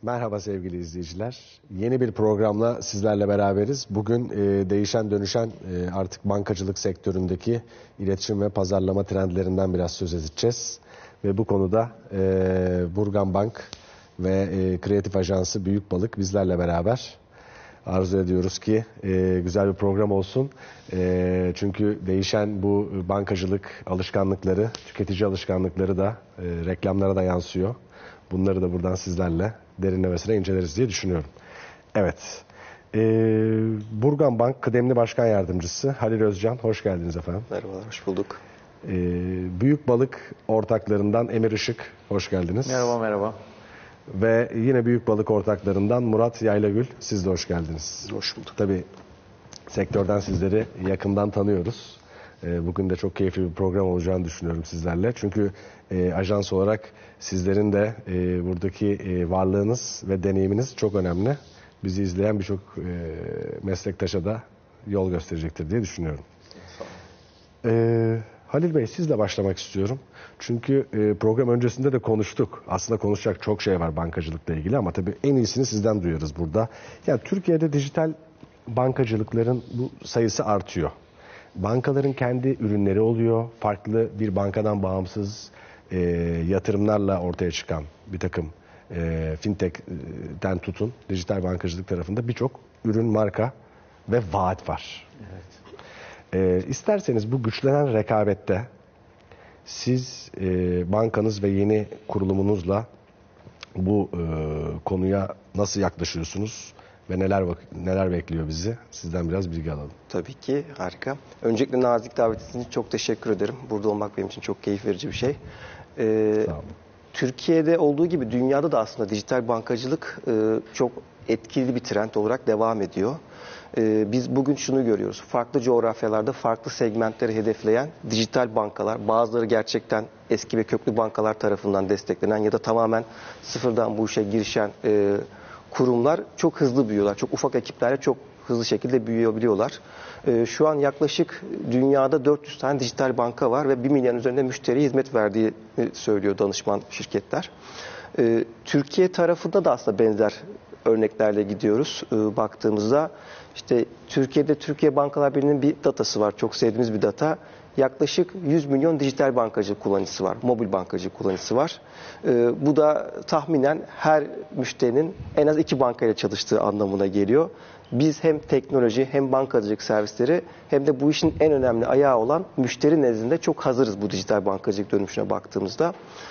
Merhaba sevgili izleyiciler. Yeni bir programla sizlerle beraberiz. Bugün değişen dönüşen artık bankacılık sektöründeki iletişim ve pazarlama trendlerinden biraz söz edeceğiz. Ve bu konuda Burgan Bank ve Kreatif Ajansı Büyük Balık bizlerle beraber. Arzu ediyoruz ki güzel bir program olsun. Çünkü değişen bu bankacılık alışkanlıkları, tüketici alışkanlıkları da reklamlara da yansıyor. Bunları da buradan sizlerle derinlemesine inceleriz diye düşünüyorum. Evet. Burgan Bank Kıdemli Başkan Yardımcısı Halil Özcan. Hoş geldiniz efendim. Merhabalar, hoş bulduk. Büyük Balık ortaklarından Emir Işık. Hoş geldiniz. Merhaba, merhaba. Ve yine Büyük Balık ortaklarından Murat Yaylagül. Siz de hoş geldiniz. Hoş bulduk. Tabii sektörden sizleri yakından tanıyoruz. Bugün de çok keyifli bir program olacağını düşünüyorum sizlerle. Çünkü ajans olarak sizlerin de buradaki varlığınız ve deneyiminiz çok önemli. Bizi izleyen birçok meslektaşa da yol gösterecektir diye düşünüyorum. Halil Bey, sizle başlamak istiyorum. Çünkü program öncesinde de konuştuk. Aslında konuşacak çok şey var bankacılıkla ilgili ama tabii en iyisini sizden duyuyoruz burada. Yani Türkiye'de dijital bankacılıkların bu sayısı artıyor. Bankaların kendi ürünleri oluyor. Farklı bir bankadan bağımsız yatırımlarla ortaya çıkan bir takım fintech'ten tutun dijital bankacılık tarafında birçok ürün, marka ve vaat var. Evet. İsterseniz bu güçlenen rekabette siz bankanız ve yeni kurulumunuzla bu konuya nasıl yaklaşıyorsunuz ve neler bekliyor bizi? Sizden biraz bilgi alalım. Tabii ki, harika. Öncelikle nazik davetiniz için çok teşekkür ederim. Burada olmak benim için çok keyif verici bir şey. Sağ olun. Türkiye'de olduğu gibi dünyada da aslında dijital bankacılık çok etkili bir trend olarak devam ediyor. Biz bugün şunu görüyoruz. Farklı coğrafyalarda farklı segmentleri hedefleyen dijital bankalar, bazıları gerçekten eski ve köklü bankalar tarafından desteklenen ya da tamamen sıfırdan bu işe girişen kurumlar çok hızlı büyüyorlar. Çok ufak ekiplerle çok hızlı şekilde büyüyebiliyorlar. Şu an yaklaşık dünyada 400 tane dijital banka var ve 1 milyon üzerinde müşteriye hizmet verdiği söylüyor danışman şirketler. Türkiye tarafında da aslında benzer örneklerle gidiyoruz. Baktığımızda işte Türkiye'de Türkiye Bankalar Birliği'nin bir datası var. Çok sevdiğimiz bir data. Yaklaşık 100 milyon dijital bankacı kullanıcısı var. Mobil bankacı kullanıcısı var. Bu da tahminen her müşterinin en az 2 bankayla çalıştığı anlamına geliyor. Biz hem teknoloji hem bankacılık servisleri hem de bu işin en önemli ayağı olan müşteri nezdinde çok hazırız bu dijital bankacılık dönüşüne baktığımızda.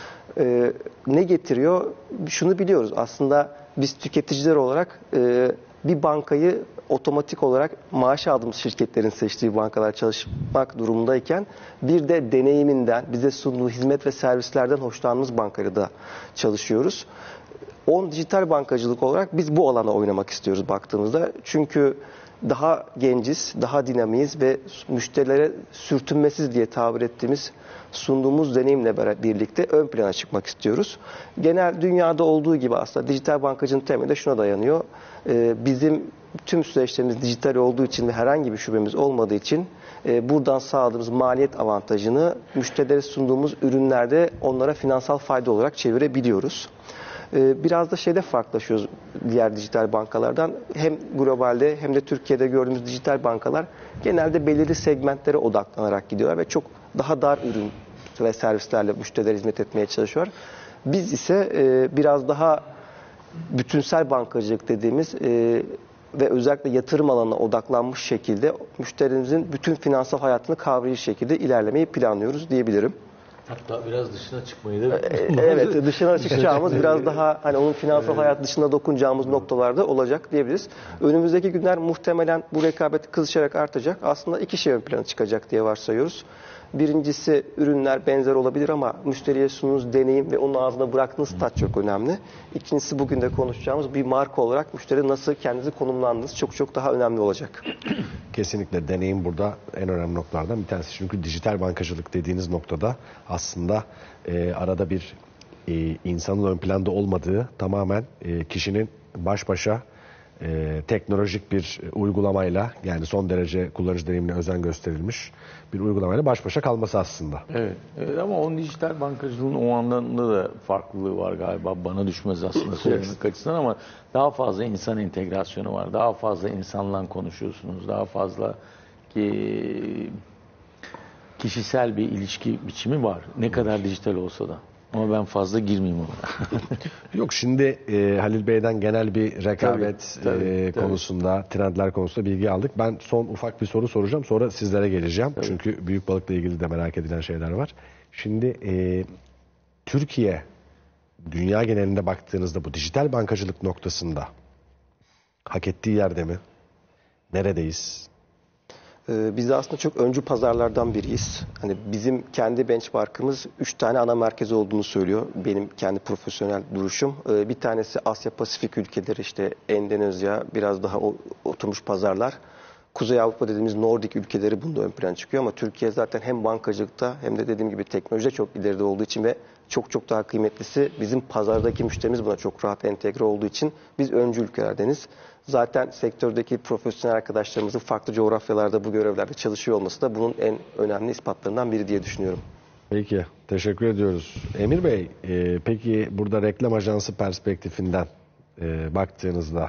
Ne getiriyor? Şunu biliyoruz aslında biz tüketiciler olarak bir bankayı otomatik olarak maaş aldığımız şirketlerin seçtiği bankalar çalışmak durumundayken bir de deneyiminden, bize sunduğu hizmet ve servislerden hoşlandığımız bankayla da çalışıyoruz. Dijital bankacılık olarak biz bu alana oynamak istiyoruz baktığımızda. Çünkü daha genciz, daha dinamiyiz ve müşterilere sürtünmesiz diye tabir ettiğimiz sunduğumuz deneyimle birlikte ön plana çıkmak istiyoruz. Genel dünyada olduğu gibi aslında dijital bankacılığın temeli de şuna dayanıyor. Bizim tüm süreçlerimiz dijital olduğu için ve herhangi bir şubemiz olmadığı için buradan sağladığımız maliyet avantajını müşterilere sunduğumuz ürünlerde onlara finansal fayda olarak çevirebiliyoruz. Biraz da farklılaşıyoruz diğer dijital bankalardan. Hem globalde hem de Türkiye'de gördüğümüz dijital bankalar genelde belirli segmentlere odaklanarak gidiyorlar ve çok daha dar ürün ve servislerle müşterilere hizmet etmeye çalışıyorlar. Biz ise biraz daha bütünsel bankacılık dediğimiz ve özellikle yatırım alanına odaklanmış şekilde müşterimizin bütün finansal hayatını kavrayıcı şekilde ilerlemeyi planlıyoruz diyebilirim. Hatta biraz dışına çıkmayı da evet, dışına çıkacağımız biraz daha hani onun finansal hayat dışında dokunacağımız noktalarda olacak diyebiliriz. Önümüzdeki günler muhtemelen bu rekabet kızışarak artacak. Aslında 2 şey ön plana çıkacak diye varsayıyoruz. Birincisi ürünler benzer olabilir ama müşteriye sunduğunuz deneyim ve onun ağzına bıraktığınız tat çok önemli. İkincisi bugün de konuşacağımız bir marka olarak müşteri nasıl kendinizi konumlandığınız çok daha önemli olacak. Kesinlikle deneyim burada en önemli noktalardan bir tanesi. Çünkü dijital bankacılık dediğiniz noktada aslında arada bir insanın ön planda olmadığı, tamamen kişinin baş başa teknolojik bir uygulamayla, yani son derece kullanıcı deneyimine özen gösterilmiş bir uygulamayla baş başa kalması aslında. Evet, evet, ama onun dijital bankacılığın o anlamda da farklılığı var galiba. Bana düşmez aslında söylemek açısından, ama daha fazla insan entegrasyonu var. Daha fazla insanla konuşuyorsunuz. Daha fazla kişisel bir ilişki biçimi var. Ne kadar dijital olsa da. Ama ben fazla girmeyeyim ona. Yok, şimdi Halil Bey'den genel bir rekabet Tabii. konusunda, trendler konusunda bilgi aldık. Ben son ufak bir soru soracağım. Sonra sizlere geleceğim. Tabii. Çünkü büyük balıkla ilgili de merak edilen şeyler var. Şimdi Türkiye, dünya genelinde baktığınızda bu dijital bankacılık noktasında hak ettiği yerde mi? Neredeyiz? Biz de aslında çok öncü pazarlardan biriyiz. Hani bizim kendi benchmark'ımız 3 tane ana merkez olduğunu söylüyor. Benim kendi profesyonel duruşum. Bir tanesi Asya Pasifik ülkeleri, işte Endonezya, biraz daha oturmuş pazarlar. Kuzey Avrupa dediğimiz Nordik ülkeleri bunda ön plana çıkıyor, ama Türkiye zaten hem bankacılıkta hem de dediğim gibi teknolojide çok ileride olduğu için ve çok daha kıymetlisi, bizim pazardaki müşterimiz buna çok rahat entegre olduğu için biz öncü ülkelerdeniz. Zaten sektördeki profesyonel arkadaşlarımızın farklı coğrafyalarda bu görevlerde çalışıyor olması da bunun en önemli ispatlarından biri diye düşünüyorum. Peki, teşekkür ediyoruz. Emir Bey, peki burada reklam ajansı perspektifinden baktığınızda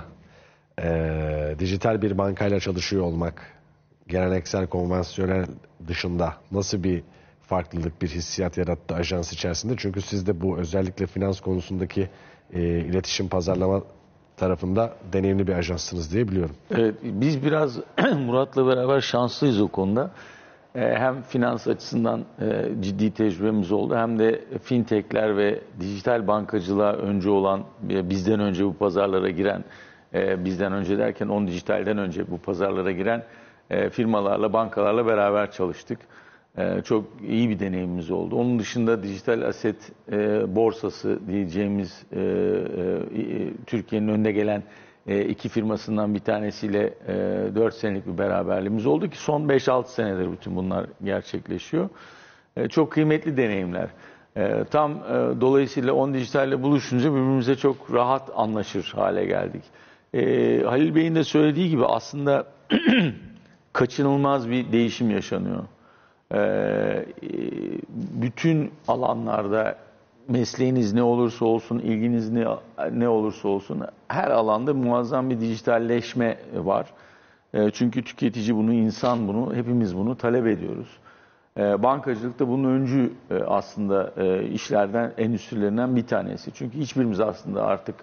dijital bir bankayla çalışıyor olmak, geleneksel, konvansiyonel dışında nasıl bir farklılık, bir hissiyat yarattı ajans içerisinde? Çünkü siz de bu özellikle finans konusundaki iletişim, pazarlama tarafında deneyimli bir ajanssınız diye biliyorum. Evet, biz biraz Murat'la beraber şanslıyız o konuda. Hem finans açısından ciddi tecrübemiz oldu, hem de fintechler ve dijital bankacılığa öncü olan, bizden önce bu pazarlara giren, bizden önce derken 10 dijitalden önce bu pazarlara giren firmalarla, bankalarla beraber çalıştık. Çok iyi bir deneyimimiz oldu. Onun dışında dijital aset borsası diyeceğimiz Türkiye'nin önde gelen iki firmasından bir tanesiyle 4 senelik bir beraberliğimiz oldu ki son 5-6 senedir bütün bunlar gerçekleşiyor. Çok kıymetli deneyimler. Dolayısıyla 10 dijitalle buluşunca birbirimize çok rahat anlaşır hale geldik. Halil Bey'in de söylediği gibi aslında kaçınılmaz bir değişim yaşanıyor. Bütün alanlarda, mesleğiniz ne olursa olsun, ilginiz ne olursa olsun, her alanda muazzam bir dijitalleşme var. Çünkü tüketici bunu, insan bunu, hepimiz bunu talep ediyoruz. Bankacılık da bunun öncü aslında işlerden, endüstrilerinden bir tanesi. Çünkü hiçbirimiz aslında artık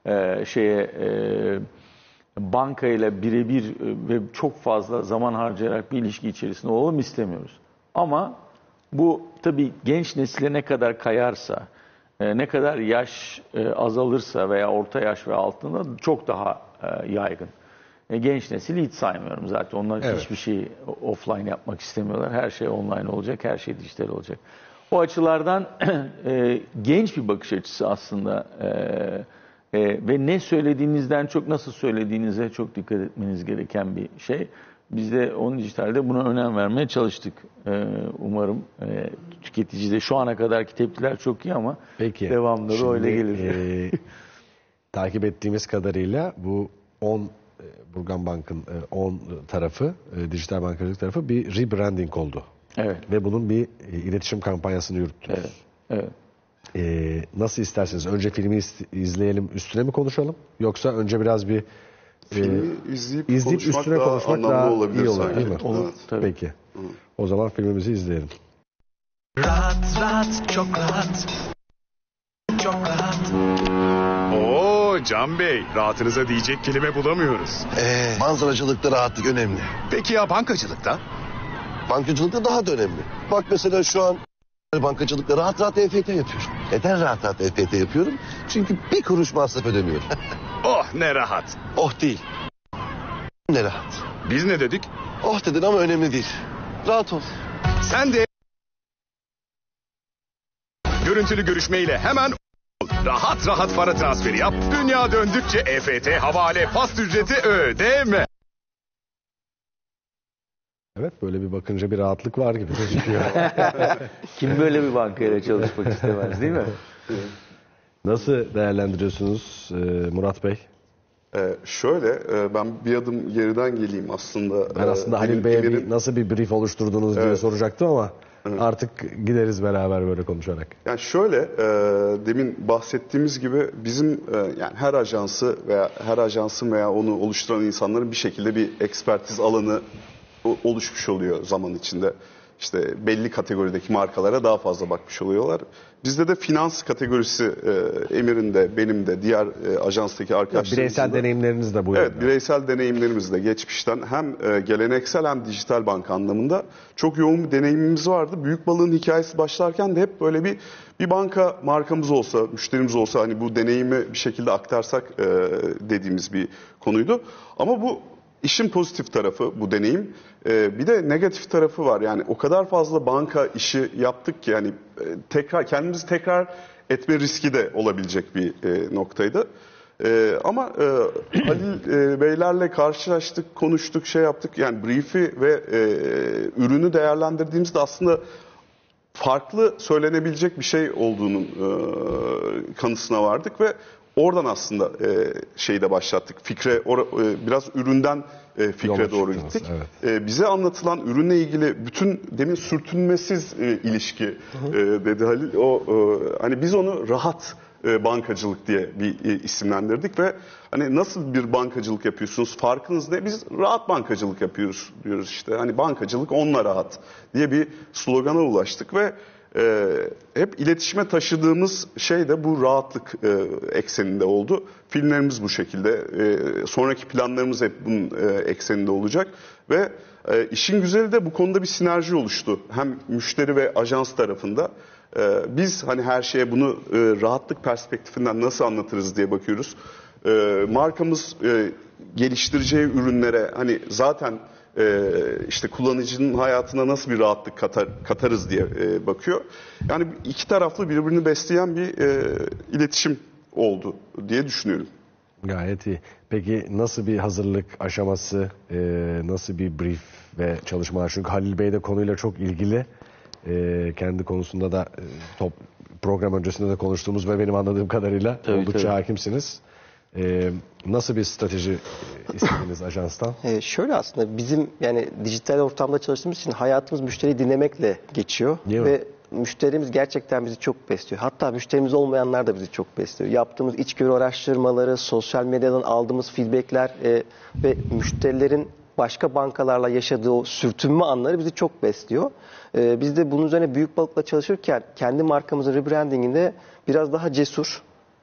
bankayla birebir ve çok fazla zaman harcayarak bir ilişki içerisinde olalım istemiyoruz. Ama bu tabii genç nesile ne kadar kayarsa, ne kadar yaş azalırsa veya orta yaş ve altında çok daha yaygın. Genç nesili hiç saymıyorum zaten. Onlar hiçbir şeyi offline yapmak istemiyorlar. Her şey online olacak, her şey dijital olacak. O açılardan genç bir bakış açısı aslında ve ne söylediğinizden çok nasıl söylediğinize çok dikkat etmeniz gereken bir şey. Biz de onun dijitalde buna önem vermeye çalıştık. Umarım tüketici de şu ana kadarki tepkiler çok iyi, ama peki, devamlı da öyle gelir. Takip ettiğimiz kadarıyla bu 10 Burgan Bank'ın 10 tarafı, dijital bankacılık tarafı bir rebranding oldu. Evet. Ve bunun bir iletişim kampanyasını yürüttünüz. Evet. Nasıl isterseniz, önce filmi izleyelim, üstüne mi konuşalım? Yoksa önce biraz bir filmi izleyip üstüne konuşmak daha olabilir iyi olur, sanki. değil mi? Olur, Evet. tabii. Peki. O zaman filmimizi izleyelim. Rahat, çok rahat. Çok rahat. Oo Can Bey, rahatınıza diyecek kelime bulamıyoruz. Manzaracılıkta rahatlık önemli. Peki ya bankacılıkta? Bankacılıkta daha da önemli. Bak mesela şu an bankacılıkta rahat rahat EFT yapıyorum. Neden rahat rahat EFT yapıyorum? Çünkü bir kuruş masraf ödemiyorum. Oh ne rahat. Oh değil. Ne rahat. Biz ne dedik? Oh dedin ama önemli değil. Rahat ol. Sen de görüntülü görüşmeyle hemen rahat rahat para transferi yap. Dünya döndükçe EFT, havale, fast ücreti ödeme. Evet, böyle bir bakınca bir rahatlık var gibi gözüküyor. Kim böyle bir bankayla çalışmak istemez, değil mi? Nasıl değerlendiriyorsunuz Murat Bey? Ben bir adım geriden geleyim aslında. Ben aslında Halil Bey'e nasıl bir brief oluşturdunuz diye soracaktım ama artık gideriz beraber böyle konuşarak. Yani demin bahsettiğimiz gibi bizim yani her ajansın veya onu oluşturan insanların bir şekilde bir ekspertiz alanı oluşmuş oluyor zaman içinde. İşte belli kategorideki markalara daha fazla bakmış oluyorlar. Bizde de finans kategorisi Emir'in de benim de diğer ajanstaki arkadaşlarımızın bireysel deneyimleriniz de bu yönde. Evet, bireysel deneyimlerimiz de geçmişten hem geleneksel hem dijital banka anlamında çok yoğun bir deneyimimiz vardı. Büyük balığın hikayesi başlarken de hep böyle bir banka markamız olsa, müşterimiz olsa hani bu deneyimi bir şekilde aktarsak dediğimiz bir konuydu. Ama bu işin pozitif tarafı bu deneyim. Bir de negatif tarafı var. Yani o kadar fazla banka işi yaptık ki yani kendimizi tekrar etme riski de olabilecek bir noktaydı. Ama Halil Beylerle karşılaştık, konuştuk, yaptık. Yani brief'i ve ürünü değerlendirdiğimizde aslında farklı söylenebilecek bir şey olduğunun kanısına vardık ve oradan aslında de başlattık. Biraz üründen fikre doğru gittik. Evet. Bize anlatılan ürünle ilgili bütün demin sürtünmesiz ilişki dedi Halil. Hani biz onu rahat bankacılık diye bir isimlendirdik ve hani nasıl bir bankacılık yapıyorsunuz? Farkınız ne? Biz rahat bankacılık yapıyoruz diyoruz işte. Hani bankacılık onunla rahat diye bir slogana ulaştık ve hep iletişime taşıdığımız şey de bu rahatlık ekseninde oldu. Filmlerimiz bu şekilde. Sonraki planlarımız hep bunun ekseninde olacak. Ve işin güzeli de bu konuda bir sinerji oluştu. Hem müşteri ve ajans tarafında. Biz hani her şeye bunu rahatlık perspektifinden nasıl anlatırız diye bakıyoruz. Markamız geliştireceği ürünlere hani zaten işte kullanıcının hayatına nasıl bir rahatlık katarız diye bakıyor. Yani iki taraflı birbirini besleyen bir iletişim oldu diye düşünüyorum. Gayet iyi. Peki nasıl bir hazırlık aşaması, nasıl bir brief ve çalışmalar? Çünkü Halil Bey de konuyla çok ilgili. Kendi konusunda da program öncesinde de konuştuğumuz ve benim anladığım kadarıyla oldukça hakimsiniz. Nasıl bir strateji istediniz ajanstan? Şöyle aslında bizim yani dijital ortamda çalıştığımız için hayatımız müşteriyi dinlemekle geçiyor. Ve müşterimiz gerçekten bizi çok besliyor. Hatta müşterimiz olmayanlar da bizi çok besliyor. Yaptığımız içgörü araştırmaları, sosyal medyadan aldığımız feedbackler ve müşterilerin başka bankalarla yaşadığı o sürtünme anları bizi çok besliyor. Biz de bunun üzerine büyük balıkla çalışırken kendi markamızın rebrandinginde biraz daha cesur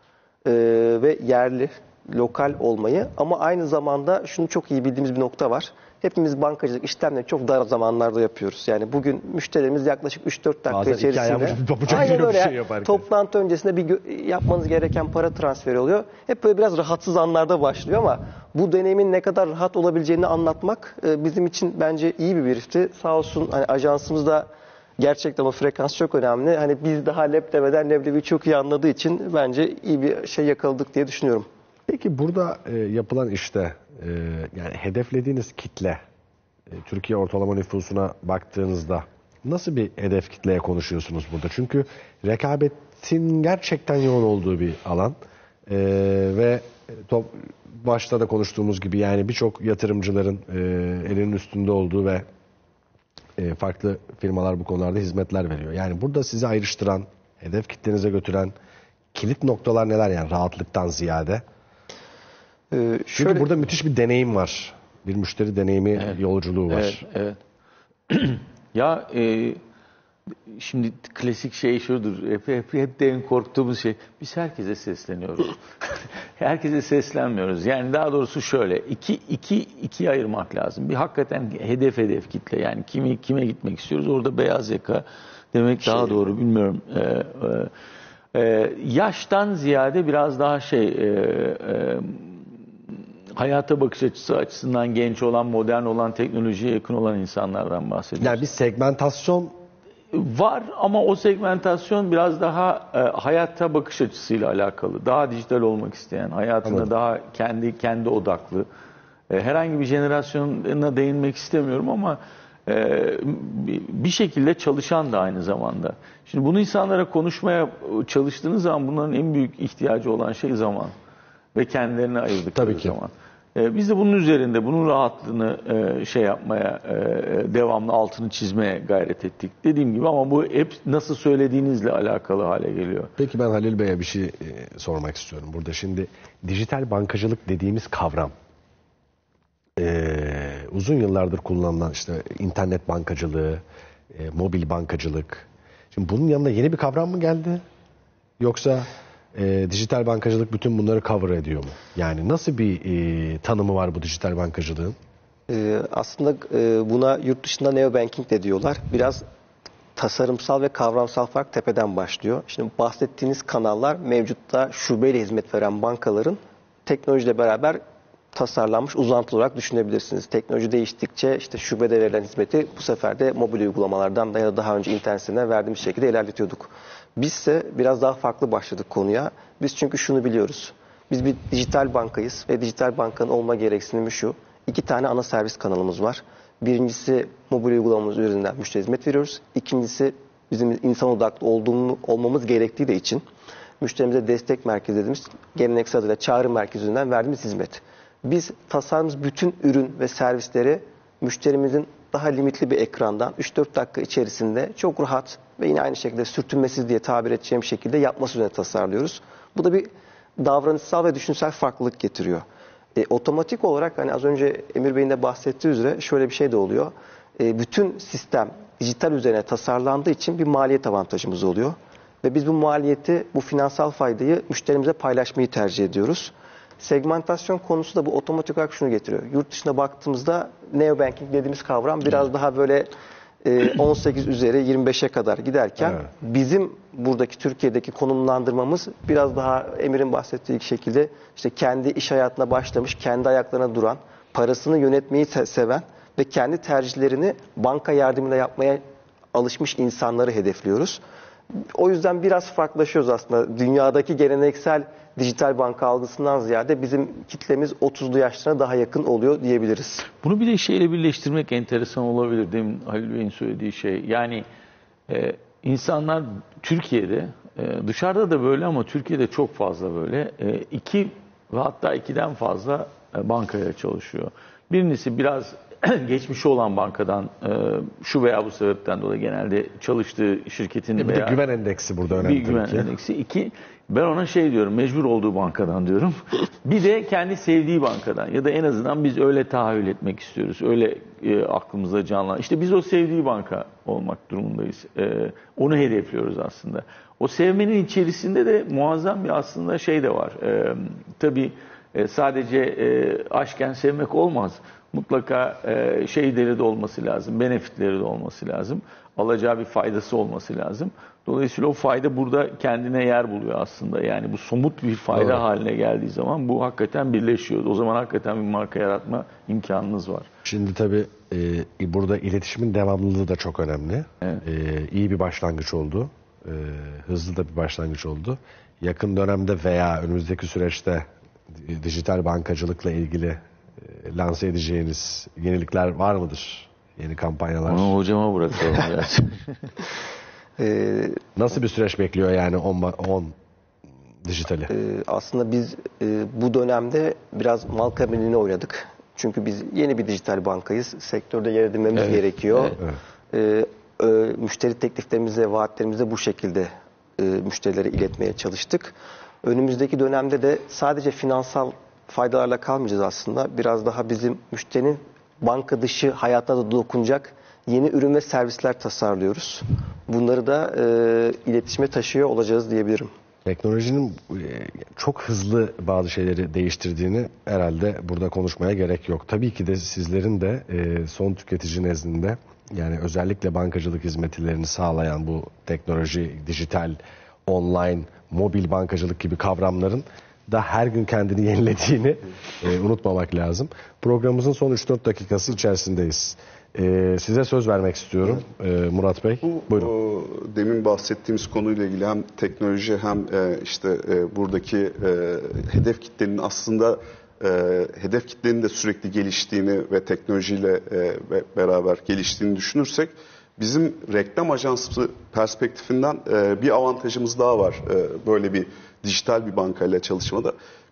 ve yerli, lokal olmayı ama aynı zamanda şunu çok iyi bildiğimiz bir nokta var. Hepimiz bankacılık işlemleri çok dar zamanlarda yapıyoruz. Yani bugün müşterilerimiz yaklaşık 3-4 dakika içerisinde aynen öyle toplantı öncesinde yapmanız gereken para transferi oluyor. Hep böyle biraz rahatsız anlarda başlıyor ama bu deneyimin ne kadar rahat olabileceğini anlatmak bizim için bence iyi bir briefti. Sağ olsun hani ajansımız da gerçekten o frekans çok önemli. Hani biz daha leb demeden leblebiyi çok iyi anladığı için bence iyi bir şey yakaladık diye düşünüyorum. Peki burada yapılan işte yani hedeflediğiniz kitle Türkiye ortalama nüfusuna baktığınızda nasıl bir hedef kitleye konuşuyorsunuz burada? Çünkü rekabetin gerçekten yoğun olduğu bir alan ve başta da konuştuğumuz gibi yani birçok yatırımcıların elinin üstünde olduğu ve farklı firmalar bu konularda hizmetler veriyor. Yani burada sizi ayrıştıran, hedef kitlenize götüren kilit noktalar neler yani rahatlıktan ziyade? Çünkü burada müthiş bir deneyim var. Bir müşteri deneyimi yolculuğu var. Evet. Ya şimdi klasik şey şudur. Hep de en korktuğumuz şey. Biz herkese sesleniyoruz. Herkese seslenmiyoruz. Yani daha doğrusu şöyle. İkiye ayırmak lazım. Bir hakikaten hedef kitle. Yani kime gitmek istiyoruz? Orada beyaz yaka demek daha doğru. Bilmiyorum. Yaştan ziyade biraz daha hayata bakış açısı açısından genç olan, modern olan, teknolojiye yakın olan insanlardan bahsediyoruz. Yani bir segmentasyon var ama o segmentasyon biraz daha hayata bakış açısıyla alakalı. Daha dijital olmak isteyen, hayatına daha kendi odaklı. Herhangi bir jenerasyona değinmek istemiyorum ama bir şekilde çalışan da aynı zamanda. Şimdi bunu insanlara konuşmaya çalıştığınız zaman bunların en büyük ihtiyacı olan şey zaman. ve kendilerini ayırdıkları Tabii ki. zaman. Biz de bunun üzerinde, bunun rahatlığını şey yapmaya, devamlı altını çizmeye gayret ettik. Dediğim gibi ama bu hep nasıl söylediğinizle alakalı hale geliyor. Peki ben Halil Bey'e bir şey sormak istiyorum. Burada şimdi dijital bankacılık dediğimiz kavram uzun yıllardır kullanılan işte internet bankacılığı, mobil bankacılık. Şimdi bunun yanında yeni bir kavram mı geldi? Yoksa dijital bankacılık bütün bunları cover ediyor mu? Yani nasıl bir tanımı var bu dijital bankacılığın? Aslında buna yurt dışında neobanking de diyorlar. Biraz tasarımsal ve kavramsal fark tepeden başlıyor. Şimdi bahsettiğiniz kanallar mevcutta şubeyle hizmet veren bankaların teknolojiyle beraber tasarlanmış uzantı olarak düşünebilirsiniz. Teknoloji değiştikçe işte şubede verilen hizmeti bu sefer de mobil uygulamalardan da ya da daha önce internet sitesinden verdiğimiz şekilde ilerletiyorduk. Bizse biraz daha farklı başladık konuya. Biz çünkü şunu biliyoruz. Biz bir dijital bankayız ve dijital bankanın olma gereksinimi şu. 2 tane ana servis kanalımız var. Birincisi mobil uygulamamız üzerinden müşteri hizmet veriyoruz. İkincisi bizim insan odaklı olmamız gerektiği de için müşterimize destek merkezi dediğimiz geleneksel adıyla çağrı merkezinden verdiğimiz hizmet. Biz tasarladığımız bütün ürün ve servisleri müşterimizin daha limitli bir ekrandan 3-4 dakika içerisinde çok rahat ve yine aynı şekilde sürtünmesiz diye tabir edeceğim şekilde yapması üzerine tasarlıyoruz. Bu da bir davranışsal ve düşünsel farklılık getiriyor. Otomatik olarak hani az önce Emir Bey'in de bahsettiği üzere şöyle bir şey de oluyor. Bütün sistem dijital üzerine tasarlandığı için bir maliyet avantajımız oluyor. Ve biz bu maliyeti, bu finansal faydayı müşterimize paylaşmayı tercih ediyoruz. Segmentasyon konusu da bu otomatik olarak şunu getiriyor. Yurt dışına baktığımızda neobanking dediğimiz kavram biraz daha böyle 18 üzeri 25'e kadar giderken bizim buradaki Türkiye'deki konumlandırmamız biraz daha Emir'in bahsettiği şekilde işte kendi iş hayatına başlamış, kendi ayaklarına duran, parasını yönetmeyi seven ve kendi tercihlerini banka yardımıyla yapmaya alışmış insanları hedefliyoruz. O yüzden biraz farklılaşıyoruz aslında. Dünyadaki geleneksel dijital banka algısından ziyade bizim kitlemiz 30'lu yaşlarına daha yakın oluyor diyebiliriz. Bunu bir de şeyle birleştirmek enteresan olabilir. Demin Halil Bey'in söylediği şey. Yani insanlar Türkiye'de, dışarıda da böyle ama Türkiye'de çok fazla böyle. 2 ve hatta 2'den fazla bankaya çalışıyor. Birincisi biraz geçmişi olan bankadan şu veya bu sebepten dolayı genelde çalıştığı şirketin Bir veya de güven endeksi burada önemli. bir güven endeksi. 2, ben ona şey diyorum, mecbur olduğu bankadan diyorum. Bir de kendi sevdiği bankadan ya da en azından biz öyle tahayyül etmek istiyoruz. Öyle aklımızda canlanan. İşte biz o sevdiği banka olmak durumundayız. Onu hedefliyoruz aslında. O sevmenin içerisinde de muazzam bir aslında şey de var. Tabii sadece aşken sevmek olmaz. Mutlaka şeyleri de olması lazım, benefitleri de olması lazım. Alacağı bir faydası olması lazım. Dolayısıyla o fayda burada kendine yer buluyor aslında. Yani bu somut bir fayda haline geldiği zaman bu hakikaten birleşiyor. O zaman hakikaten bir marka yaratma imkanınız var. Şimdi tabii burada iletişimin devamlılığı da çok önemli. Evet. İyi bir başlangıç oldu. Hızlı da bir başlangıç oldu. Yakın dönemde veya önümüzdeki süreçte dijital bankacılıkla ilgili lanse edeceğiniz yenilikler var mıdır? Yeni kampanyalar. Onu hocama bırakalım biraz. Nasıl bir süreç bekliyor yani 10 dijitali? Aslında biz bu dönemde biraz mal kabinine oynadık. Çünkü biz yeni bir dijital bankayız. Sektörde yer edinmemiz gerekiyor. Müşteri tekliflerimizle, vaatlerimizle bu şekilde müşterilere iletmeye çalıştık. Önümüzdeki dönemde de sadece finansal faydalarla kalmayacağız aslında. Biraz daha bizim müşterinin banka dışı hayatına da dokunacak yeni ürün ve servisler tasarlıyoruz. Bunları da iletişime taşıyor olacağız diyebilirim. Teknolojinin çok hızlı bazı şeyleri değiştirdiğini herhalde burada konuşmaya gerek yok. Tabii ki de sizlerin de son tüketici nezdinde yani özellikle bankacılık hizmetlerini sağlayan bu teknoloji, dijital, online, mobil bankacılık gibi kavramların da her gün kendini yenilediğini unutmamak lazım. Programımızın son 3-4 dakikası içerisindeyiz. Size söz vermek istiyorum Murat Bey. Buyurun. Demin bahsettiğimiz konuyla ilgili hem teknoloji hem işte buradaki hedef kitlenin aslında hedef kitlenin de sürekli geliştiğini ve teknolojiyle beraber geliştiğini düşünürsek bizim reklam ajansı perspektifinden bir avantajımız daha var böyle bir dijital bir bankayla çalışmada.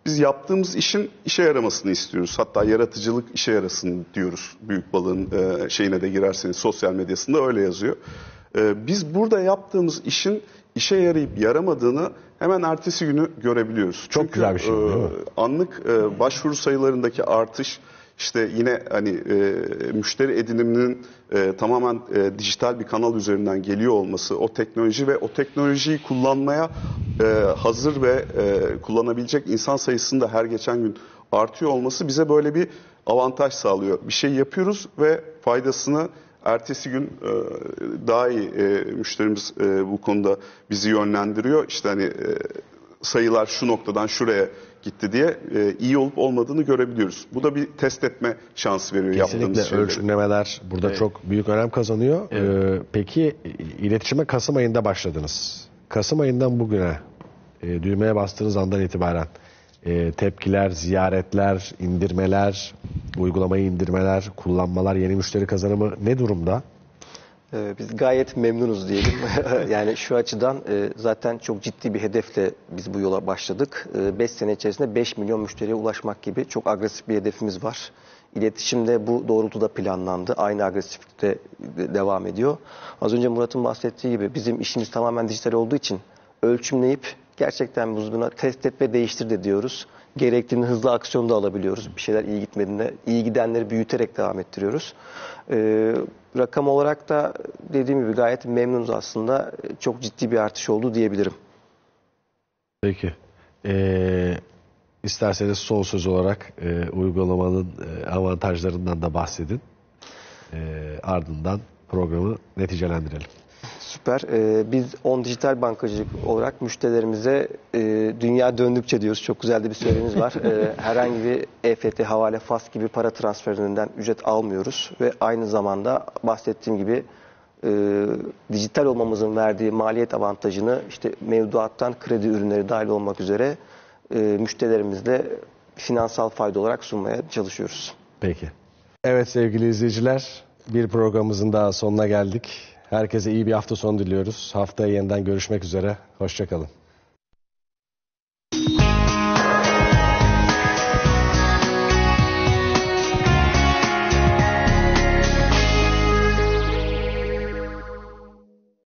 Biz yaptığımız işin işe yaramasını istiyoruz. Hatta yaratıcılık işe yarasın diyoruz. Büyük balığın şeyine de girerseniz sosyal medyasında öyle yazıyor. Biz burada yaptığımız işin işe yarayıp yaramadığını hemen ertesi günü görebiliyoruz. Çok güzel bir şey, değil mi? Anlık başvuru sayılarındaki artış, işte yine hani müşteri ediniminin tamamen dijital bir kanal üzerinden geliyor olması, o teknoloji ve o teknolojiyi kullanmaya hazır ve kullanabilecek insan sayısının da her geçen gün artıyor olması bize böyle bir avantaj sağlıyor. Bir şey yapıyoruz ve faydasını ertesi gün daha iyi müşterimiz bu konuda bizi yönlendiriyor. İşte hani sayılar şu noktadan şuraya gitti diye iyi olup olmadığını görebiliyoruz. Bu da bir test etme şansı veriyor yaptığımız Kesinlikle şeyleri. ölçümlemeler burada çok büyük önem kazanıyor. Peki iletişime Kasım ayında başladınız. Kasım ayından bugüne düğmeye bastığınız andan itibaren tepkiler, ziyaretler, indirmeler, uygulamayı indirmeler, kullanmalar, yeni müşteri kazanımı ne durumda? Biz gayet memnunuz diyelim. Yani şu açıdan zaten çok ciddi bir hedefle biz bu yola başladık. 5 sene içerisinde 5 milyon müşteriye ulaşmak gibi çok agresif bir hedefimiz var. İletişim de bu doğrultuda planlandı. Aynı agresiflikte devam ediyor. Az önce Murat'ın bahsettiği gibi bizim işimiz tamamen dijital olduğu için ölçümleyip gerçekten biz buna test et ve değiştir de diyoruz. Gerektiğinde hızlı aksiyon da alabiliyoruz. Bir şeyler iyi gitmediğinde iyi gidenleri büyüterek devam ettiriyoruz. Rakam olarak da dediğim gibi gayet memnunuz aslında. Çok ciddi bir artış oldu diyebilirim. Peki. İsterseniz son söz olarak uygulamanın avantajlarından da bahsedin. Ardından programı neticelendirelim. Süper. Biz On Dijital Bankacılık olarak müşterilerimize dünya döndükçe diyoruz. Çok güzel de bir söylemimiz var. Herhangi bir EFT, havale, fas gibi para transferinden ücret almıyoruz. Ve aynı zamanda bahsettiğim gibi dijital olmamızın verdiği maliyet avantajını işte mevduattan kredi ürünleri dahil olmak üzere müşterilerimizle finansal fayda olarak sunmaya çalışıyoruz. Peki. Evet sevgili izleyiciler, bir programımızın daha sonuna geldik. Herkese iyi bir hafta sonu diliyoruz. Haftaya yeniden görüşmek üzere. Hoşça kalın.